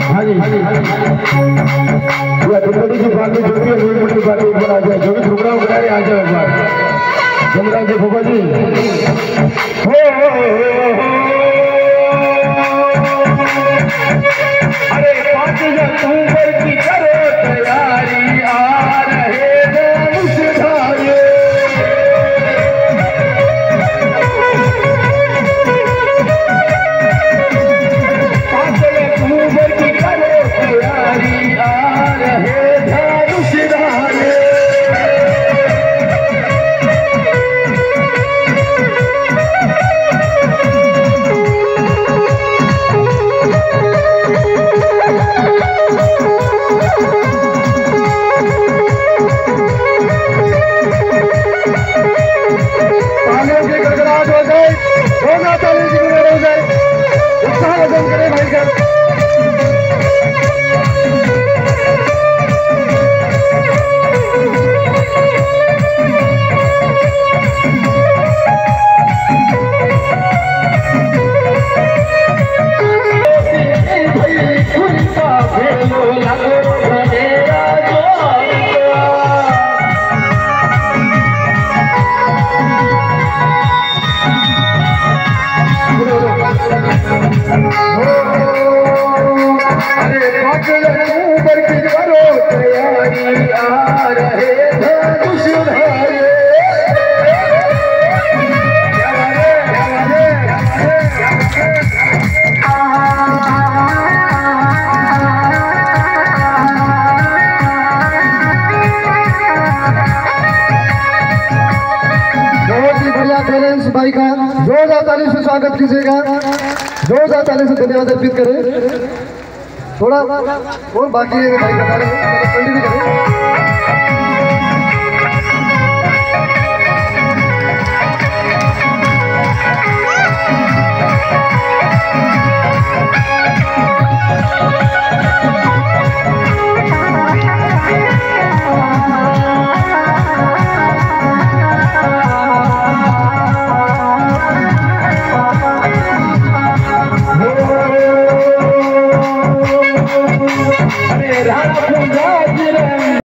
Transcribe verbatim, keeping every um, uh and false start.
हाँ जी या दुर्गति की बात में जो भी अभी मोटी बात एक बार आ जाए, जो भी प्रोग्राम करा रहे आ जाए एक बार जमराज जी बाबा जी। अरे पाँच अक्टूबर की करो तैयारी, आ रहे धनुषधारी। पाँच अक्टूबर की करो तैयारी, आ रहे धनुषधारी। भाई का जोरदार ताली से स्वागत कीजिएगा, जोरदार ताली से धन्यवाद अर्पित करें। थोड़ा और बाकी है भाई का कंटिन्यू करें।